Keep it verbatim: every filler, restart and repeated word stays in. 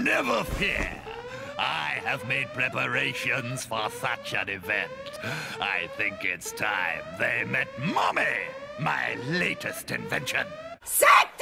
Never fear. I have made preparations for such an event. I think it's time they met Mommy, my latest invention. Set!